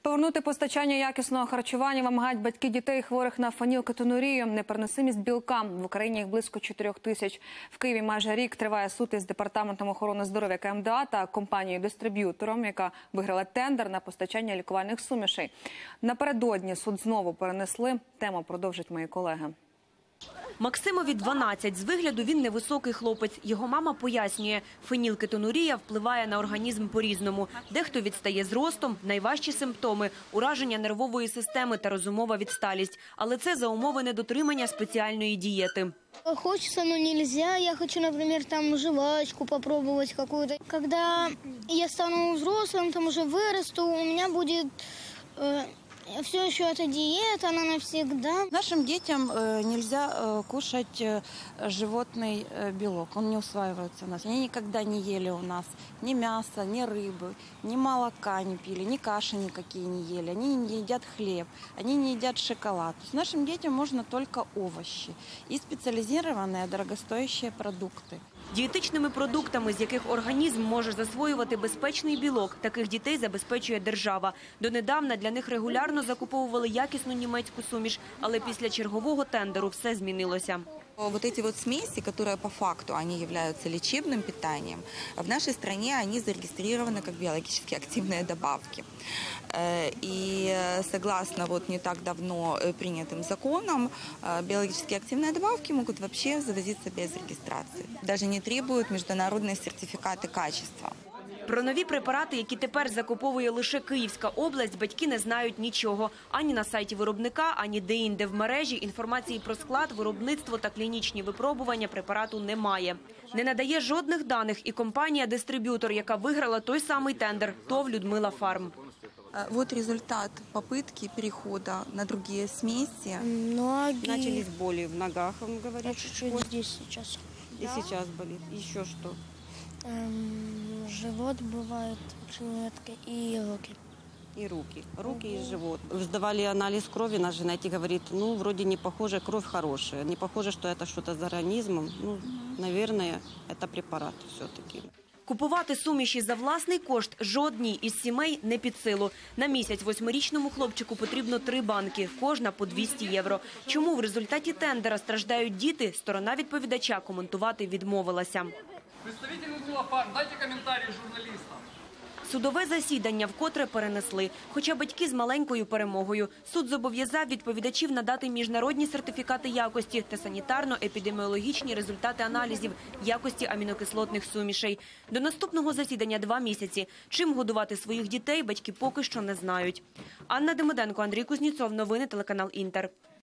Повернути постачання якісного харчування вимагають батьки дітей, хворих на фенілкетонурію. Непереносимість білка. В Україні їх близько 4 тисяч. В Києві майже рік триває суд із Департаментом охорони здоров'я КМДА та компанією-дистриб'ютором, яка виграла тендер на постачання лікувальних сумішей. Напередодні суд знову перенесли. Тему продовжать мої колеги. Максимові 12. З вигляду він невисокий хлопець. Його мама пояснює, фенілкетонурія впливає на організм по-різному. Дехто відстає з ростом, найважчі симптоми – ураження нервової системи та розумова відсталість. Але це за умови недотримання спеціальної дієти. Хочется, но нельзя. Я хочу, например, там жвачку попробовать какую-то. Когда я стану взрослым, там уже вырасту, у меня будет все еще эта диета, она навсегда. Нашим детям нельзя кушать животный белок, он не усваивается у нас. Они никогда не ели у нас ни мяса, ни рыбы, ни молока не пили, ни каши никакие не ели. Они не едят хлеб, они не едят шоколад. То есть нашим детям можно только овощи и специализированные дорогостоящие продукты. Дієтичними продуктами, з яких організм може засвоювати безпечний білок, таких дітей забезпечує держава. Донедавна для них регулярно закуповували якісну німецьку суміш, але після чергового тендеру все змінилося. Вот эти вот смеси, которые по факту они являются лечебным питанием, в нашей стране они зарегистрированы как биологически активные добавки. И согласно вот не так давно принятым законам, биологически активные добавки могут вообще завозиться без регистрации. Даже не требуют международные сертификаты качества. Про нові препарати, які тепер закуповує лише Київська область, батьки не знають нічого. Ані на сайті виробника, ані де-інде в мережі інформації про склад, виробництво та клінічні випробування препарату немає. Не надає жодних даних і компанія-дистриб'ютор, яка виграла той самий тендер – ТОВ «Людмила Фарм». Вот результат попытки перехода на другие смеси. Ноги. Начались боли в ногах, он говорит. Чуть-чуть здесь сейчас. И сейчас болит. Еще что? Живот бывает, жилетка и руки. И руки. Руки и живот. Сдавали анализ крови, наш женатик говорит, ну, вроде не похоже, кровь хорошая. Не похоже, что это что-то за организмом. Ну, наверное, это препарат все-таки. Купувати суміші за власний кошт жодній із сімей не під силу. На місяць 8-річному хлопчику потрібно 3 банки, кожна по 200 євро. Чому в результаті тендера страждають діти, сторона відповідача коментувати відмовилася. Представитель Людмила Фарм, дайте коментарі журналістам. Судове засідання вкотре перенесли, хоча батьки з маленькою перемогою. Суд зобов'язав відповідачів надати міжнародні сертифікати якості та санітарно-епідеміологічні результати аналізів якості амінокислотних сумішей. До наступного засідання 2 місяці. Чим годувати своїх дітей, батьки поки що не знають. Анна Демиденко, Андрій Кузніцов. Новини телеканал «Інтер».